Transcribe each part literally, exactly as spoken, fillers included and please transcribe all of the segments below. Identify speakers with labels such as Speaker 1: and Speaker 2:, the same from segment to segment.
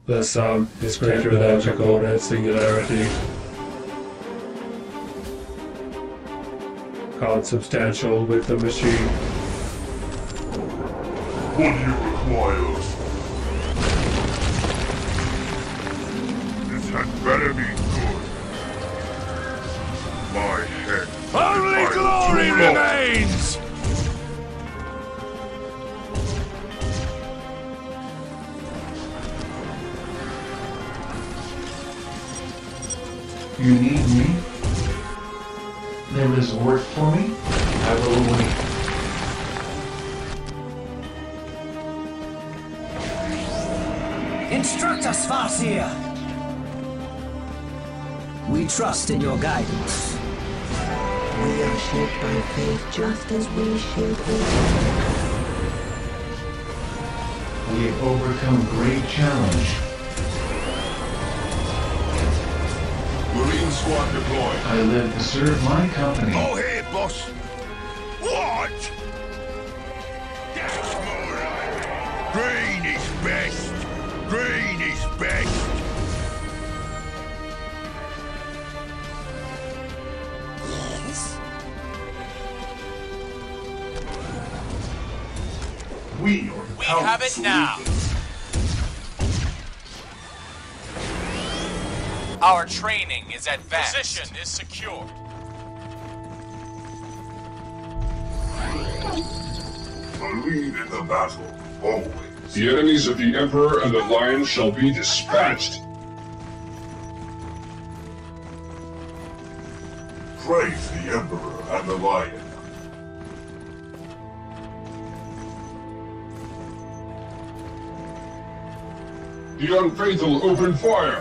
Speaker 1: The sum is greater than the coordinate singularity. Consubstantial with the machine.
Speaker 2: What do you require? This had better be good. My head.
Speaker 3: Only glory remains!
Speaker 4: You need me? There is work for me? I will wait.
Speaker 5: Instruct us, Farseer! We trust in your guidance.
Speaker 6: We are shaped by faith just as we shape each
Speaker 4: We have overcome great challenge.
Speaker 2: Marine squad deployed.
Speaker 4: I live to serve my company.
Speaker 2: Oh, here, boss. What? That's more like it. Green is best. Green is best.
Speaker 5: Yes?
Speaker 2: We are
Speaker 3: We have it now. Our training is advanced. Position is secure.
Speaker 2: A lead in the battle, always.
Speaker 7: The enemies of the Emperor and the Lion shall be dispatched.
Speaker 2: Praise the Emperor and the Lion.
Speaker 7: The unfaithful open fire.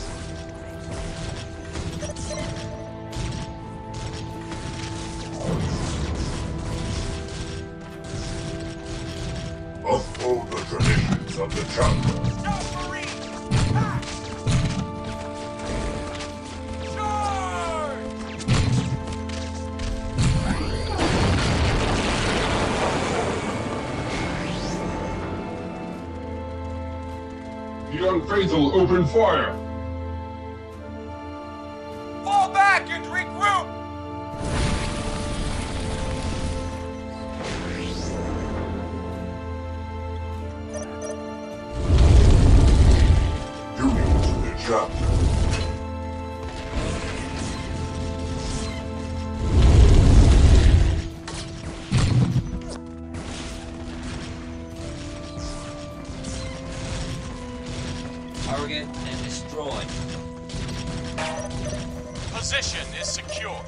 Speaker 2: Uphold the traditions of the chapter.
Speaker 7: The unfaithful open fire.
Speaker 3: Fall back and regroup!
Speaker 2: Duty to the chapter.
Speaker 5: Target and destroy.
Speaker 3: Position is secure.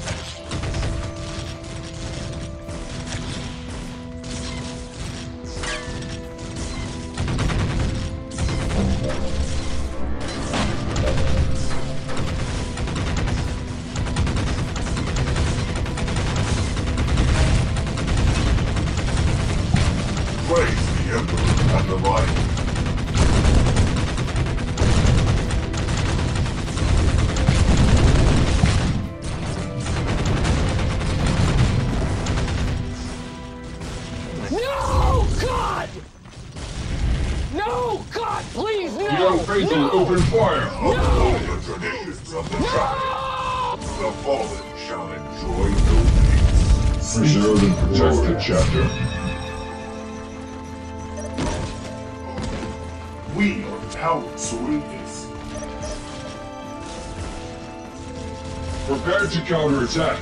Speaker 2: Praise the Emperor and the Lion.
Speaker 8: No! God! No! God, please, no!
Speaker 7: The unfaithful
Speaker 8: no!
Speaker 7: open fire.
Speaker 2: Uphold the traditions of the chapter. The fallen shall enjoy no peace.
Speaker 7: Preserve and protect the chapter.
Speaker 2: We are empowered Cerritos.
Speaker 7: Prepare to counterattack.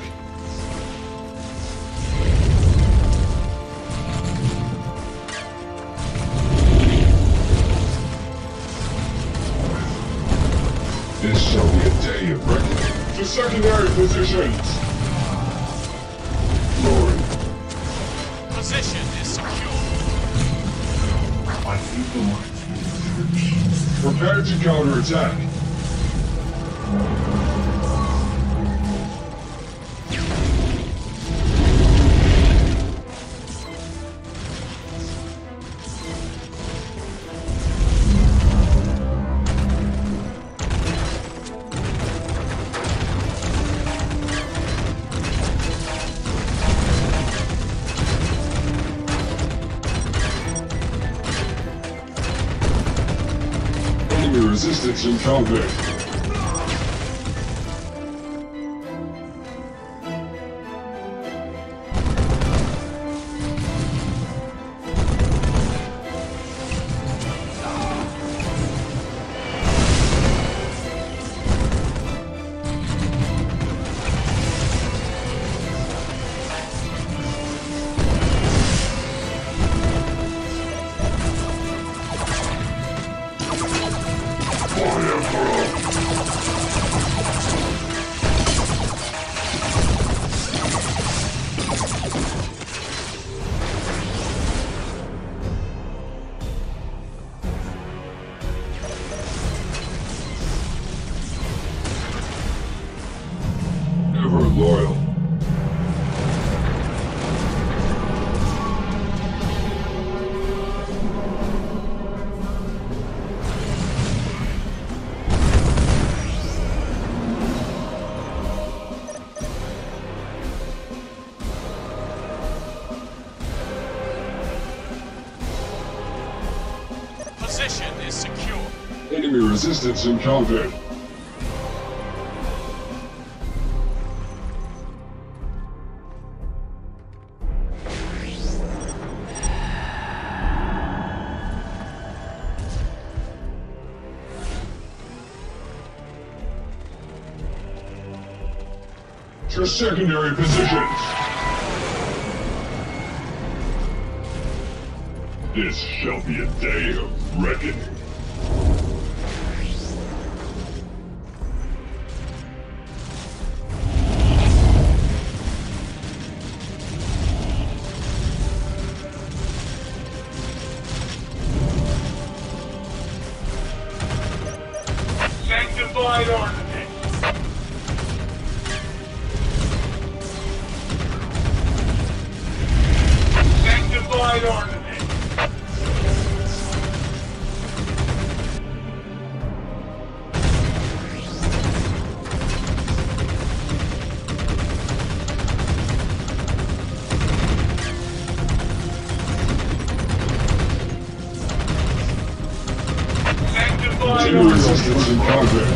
Speaker 7: This shall be a day of reckoning. To secondary positions. Glory.
Speaker 3: Position is secure.
Speaker 2: I feel the might.
Speaker 7: Prepare to counterattack. resistance encountered. Ever loyal.
Speaker 3: Position is secure.
Speaker 7: Enemy resistance encountered. To secondary positions. This shall be a day of reckoning.
Speaker 2: Sanctified ordnance. Sanctified ordnance. Sanctified
Speaker 7: Enemy
Speaker 2: ordnance.
Speaker 7: resistance encountered.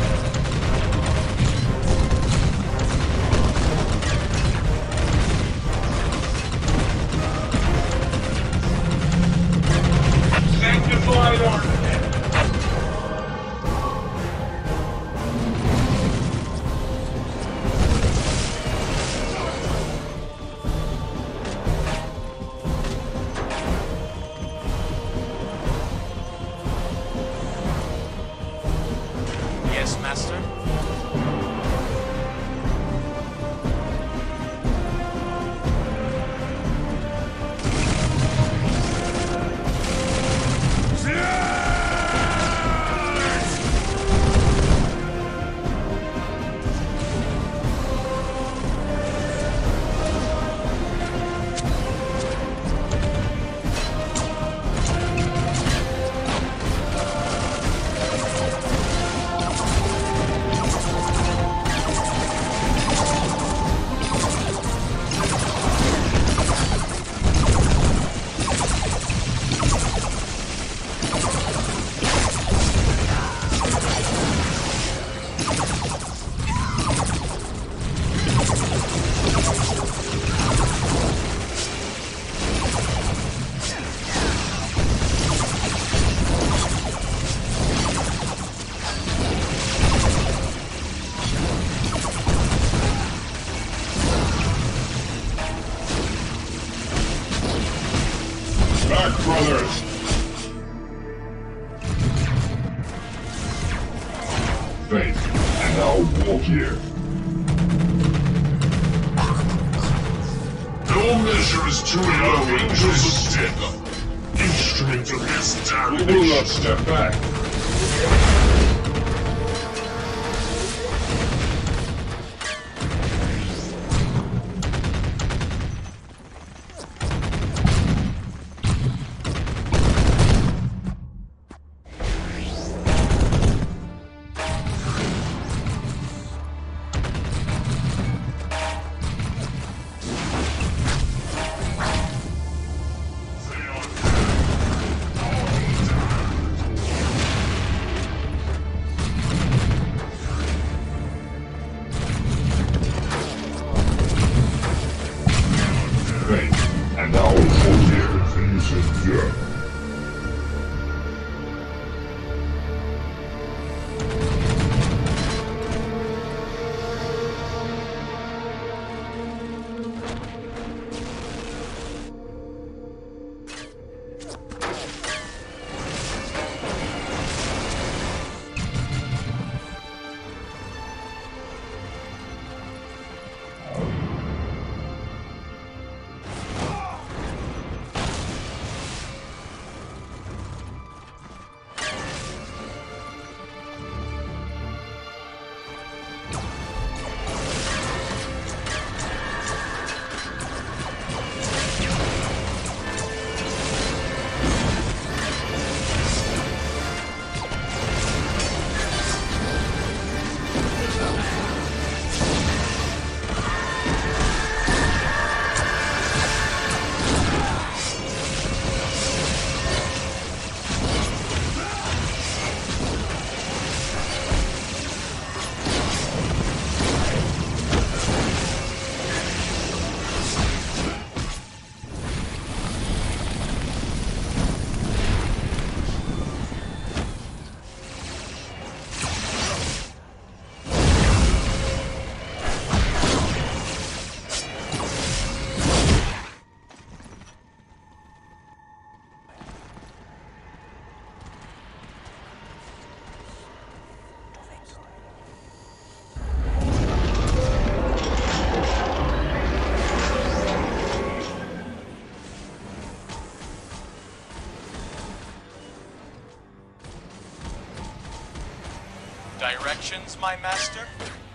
Speaker 2: Sanctified ordnance.
Speaker 3: Yes, Master?
Speaker 7: Back, brothers! Faith, and I'll walk here.
Speaker 2: No measure is too low, angels of death. Instrument of his
Speaker 7: We
Speaker 2: damnation.
Speaker 7: will not step back.
Speaker 3: instructions, my master?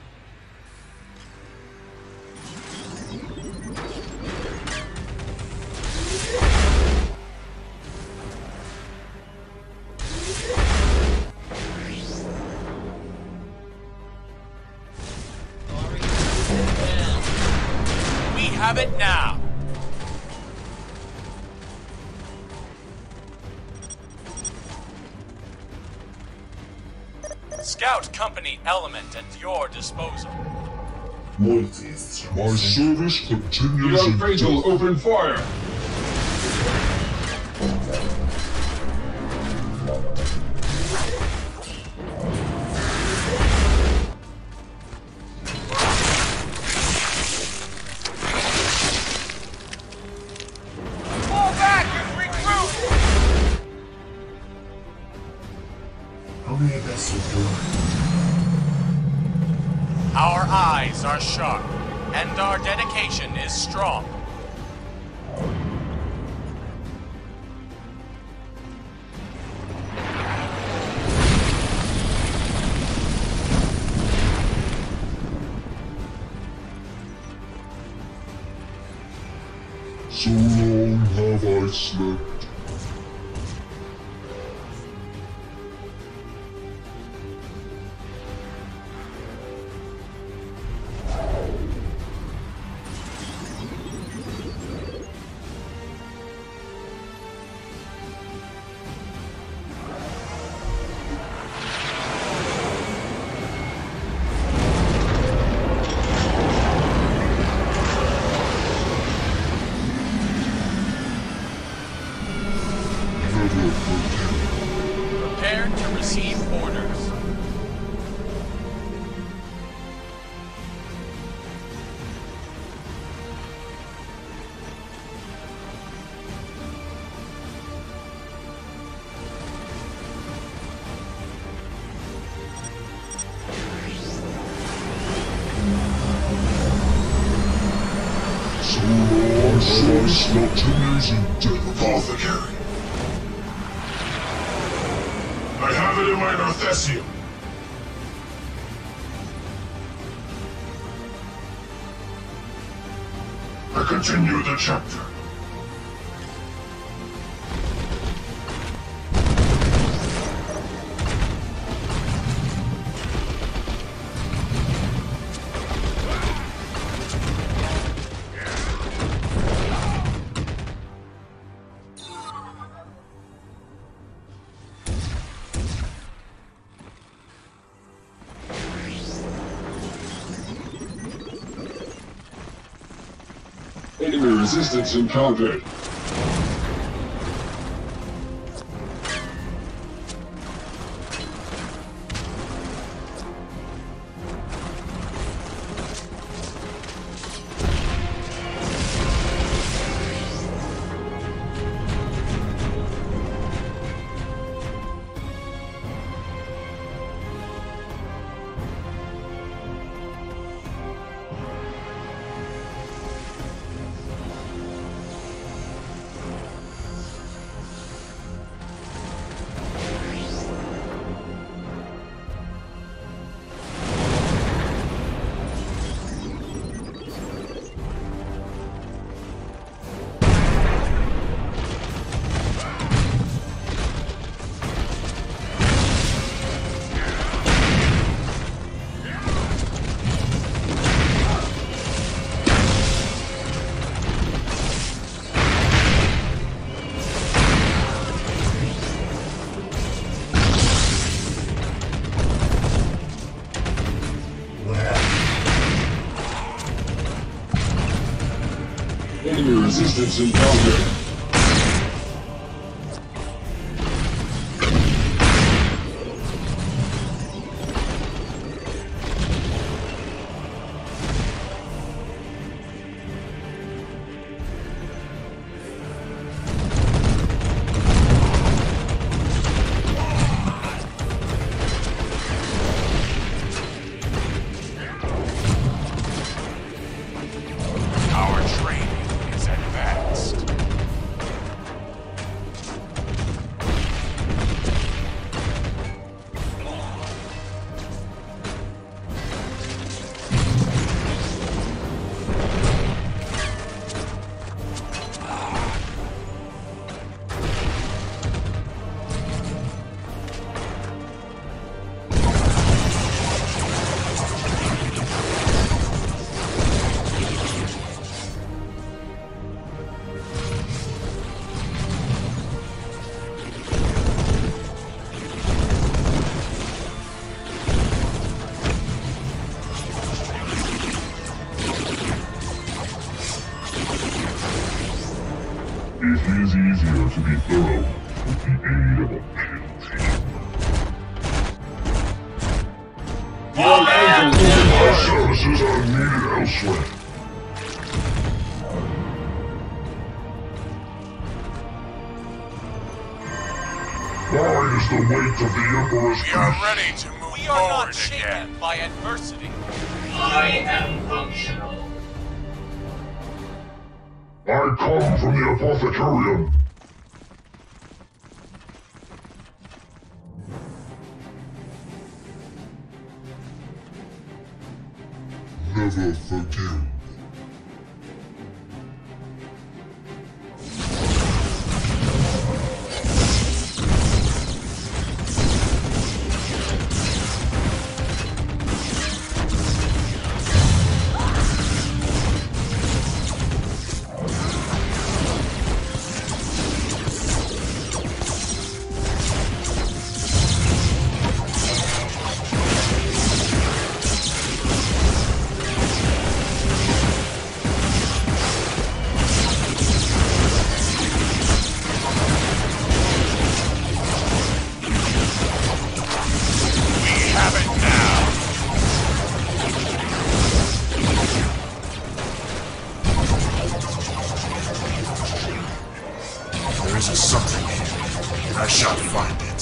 Speaker 3: We have it now. Scout Company Element at your disposal.
Speaker 7: My service continues. Young Fatal, open fire!
Speaker 3: Fall back and regroup!
Speaker 2: How many vessels do
Speaker 3: Our eyes are sharp, and our dedication is strong.
Speaker 7: So long have I slept.
Speaker 3: Prepare to receive orders.
Speaker 7: So long have I slept amazing death.
Speaker 2: Apothecary. I have it in my Narthesium. I continue the chapter.
Speaker 7: Enemy resistance encountered. Enemy resistance encountered.
Speaker 3: Our training is advanced.
Speaker 2: It is easier to be thorough with the aid of a kill team. My services are needed elsewhere. Why is the weight of the Emperor's
Speaker 3: We are
Speaker 2: peace?
Speaker 3: ready to move
Speaker 9: We are not
Speaker 3: forward
Speaker 9: shaken
Speaker 3: again.
Speaker 9: by adversity.
Speaker 10: I am functional.
Speaker 2: I come from the Apothecarium. Never forgive. There is a something here, and I shall find it.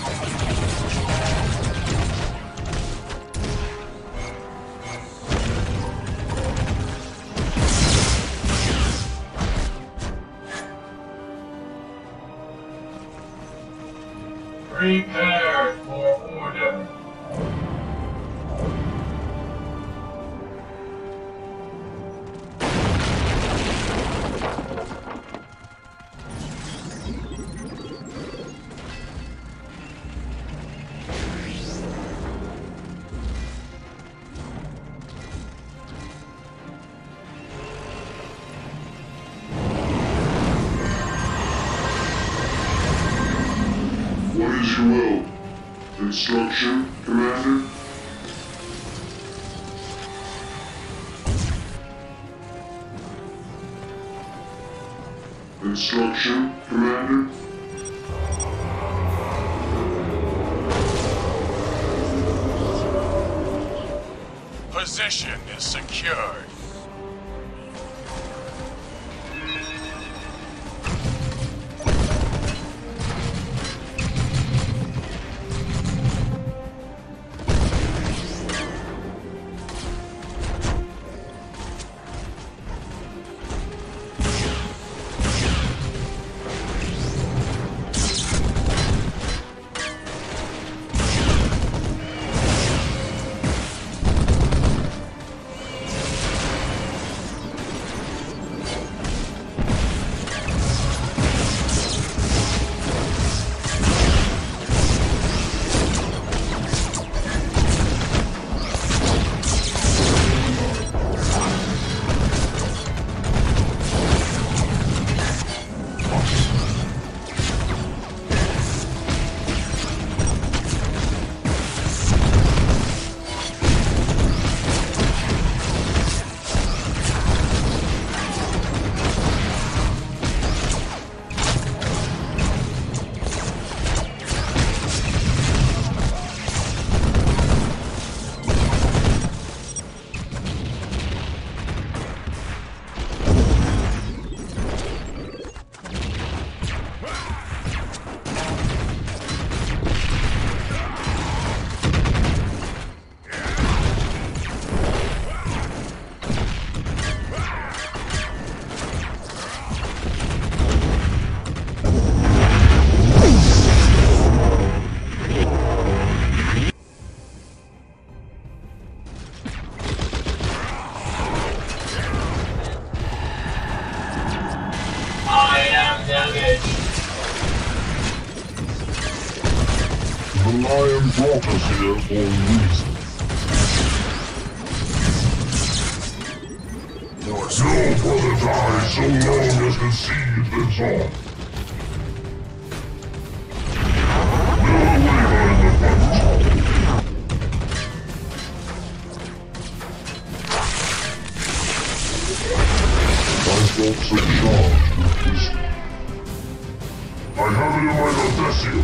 Speaker 10: Prepare for order.
Speaker 2: What is your will? Instruction, Commander? Instruction, Commander?
Speaker 3: Position is secured.
Speaker 10: I am damaged.
Speaker 2: The lion brought us here for a reason. No brother dies so long as the seed lives on. No waver in the fight. My thoughts are charged with wisdom. I have it in my Odessio.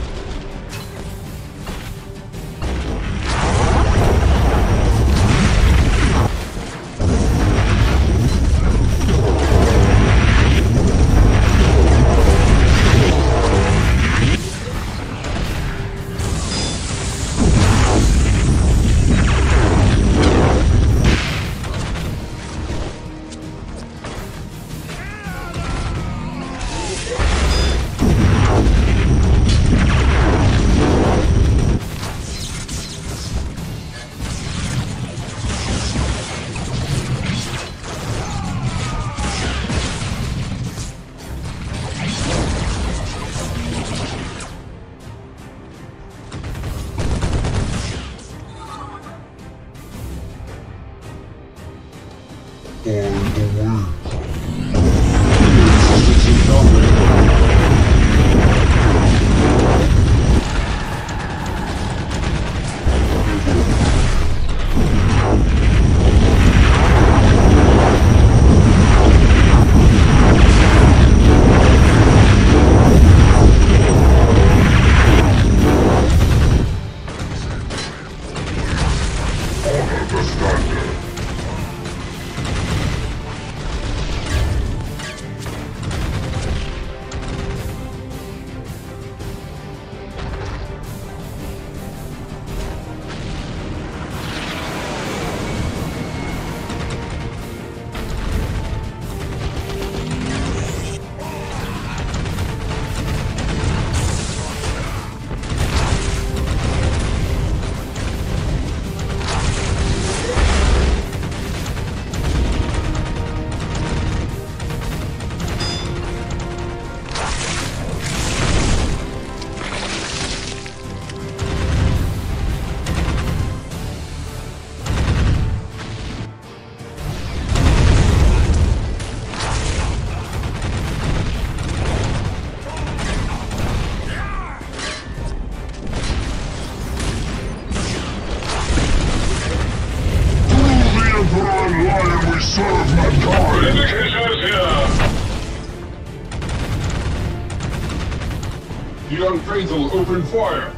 Speaker 7: The young Fatal open fire!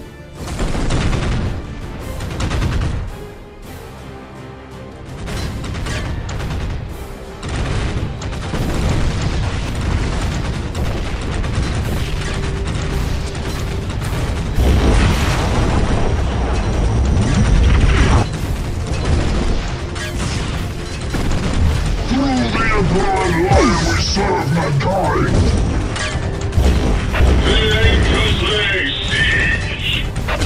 Speaker 2: Through the Emperor and Lion we serve mankind!
Speaker 10: Relentlessly siege!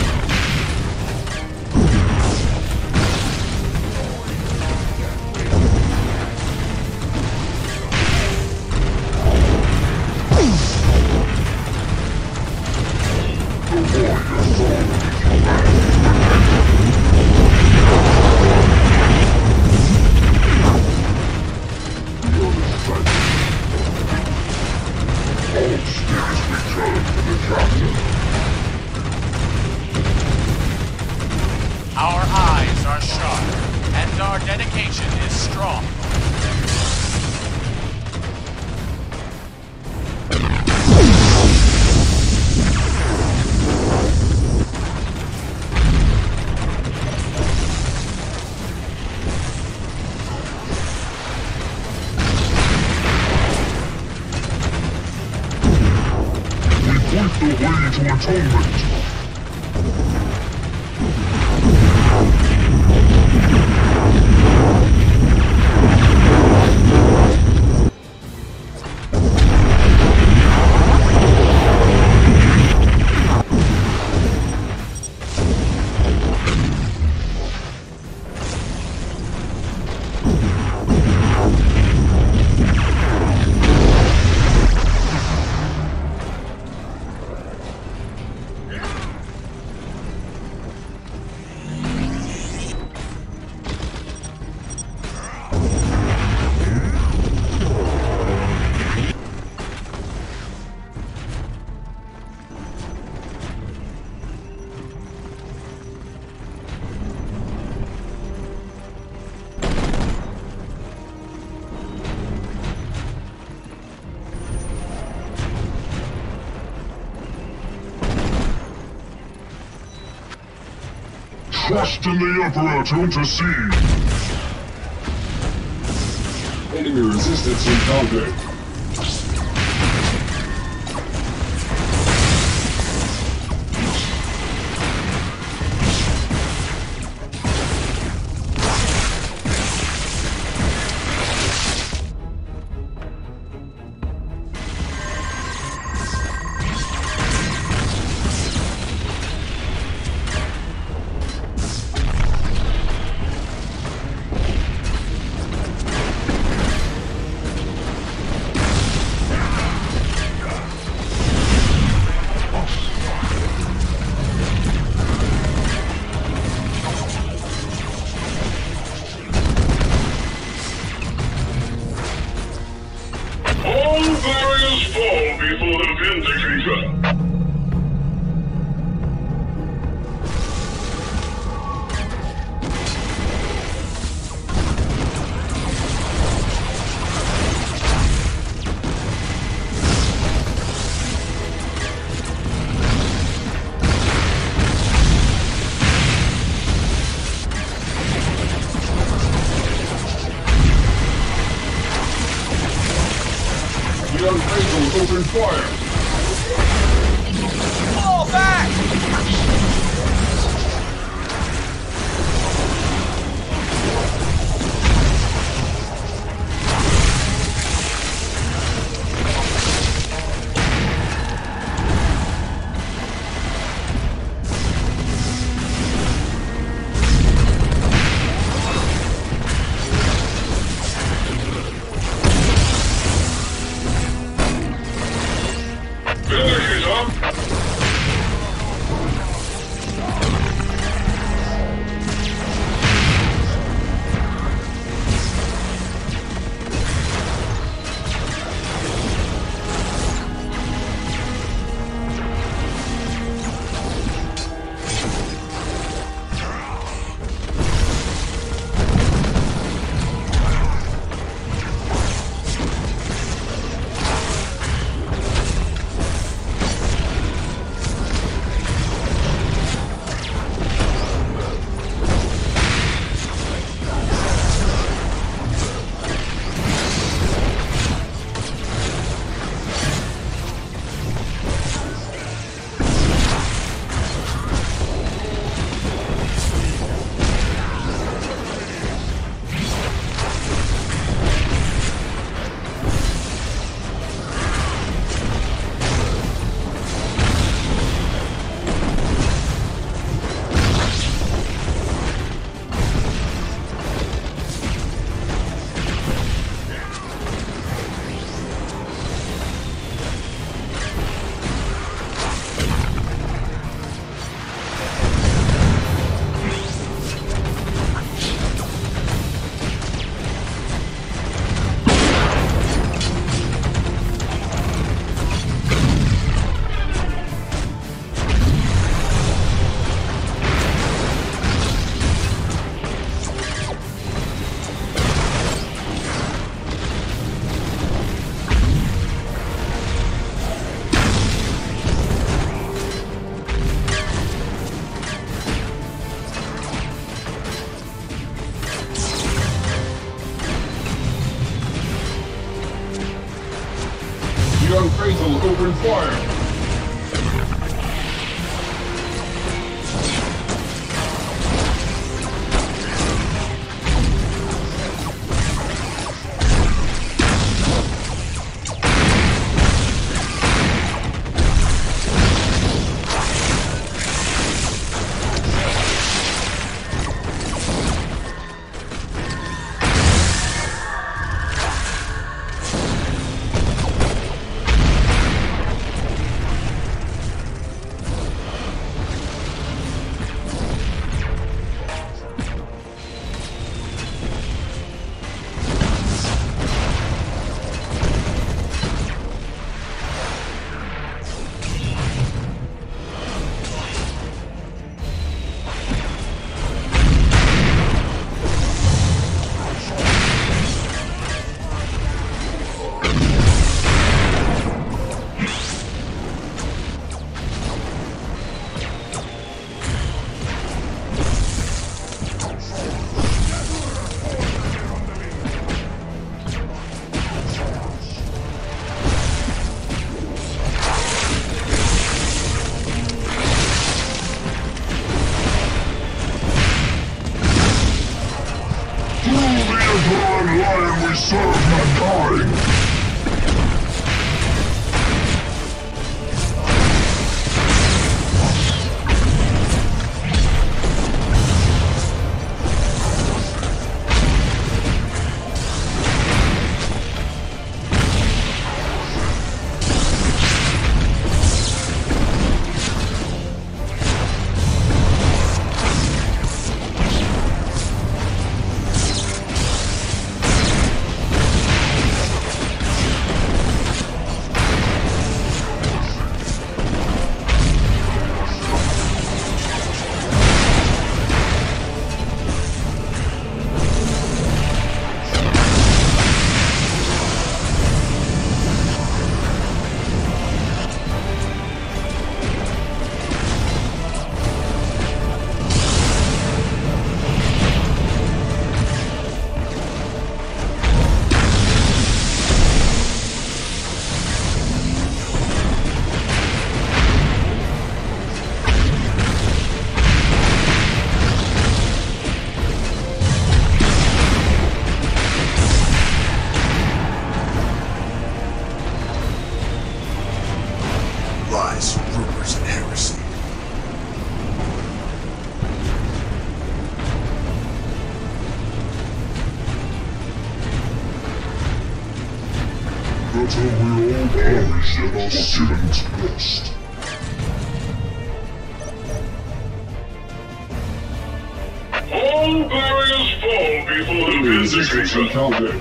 Speaker 3: Our eyes are sharp, and our dedication is strong.
Speaker 2: We point the way to atonement!
Speaker 3: Yeah.
Speaker 7: Trust in the Emperor to intercede. Enemy resistance encountered.
Speaker 10: All barriers fall before the Vindicator.
Speaker 7: The Unfaithful open fire!
Speaker 3: Fall back!
Speaker 7: The Unfaithful open fire!
Speaker 2: serve mankind! Lies, rumors, and heresy.
Speaker 7: Better we all perish than our sins best.
Speaker 10: All barriers fall before the Vindicator.
Speaker 7: Countdown.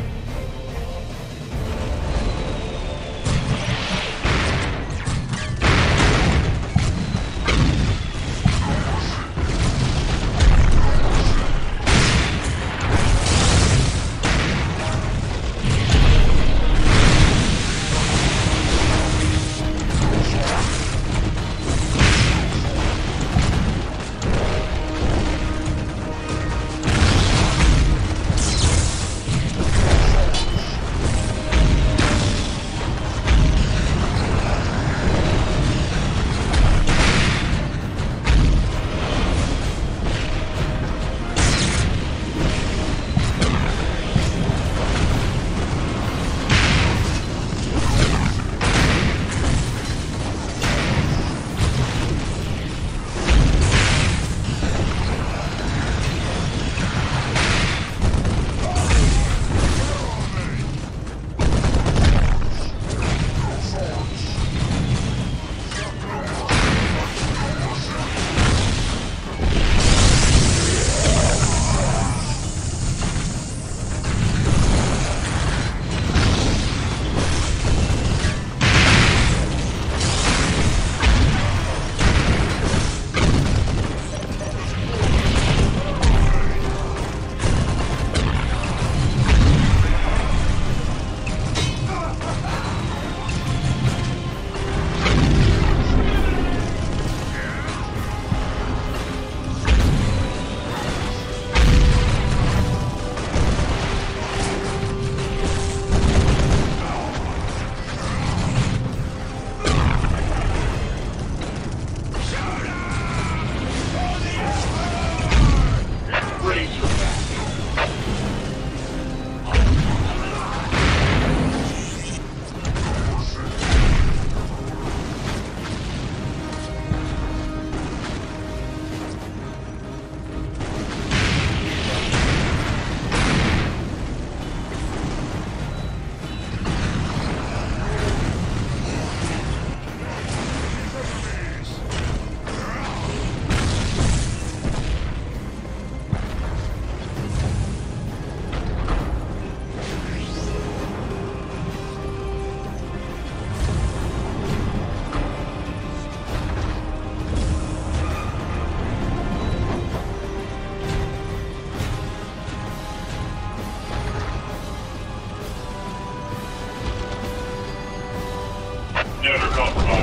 Speaker 10: Never compromise.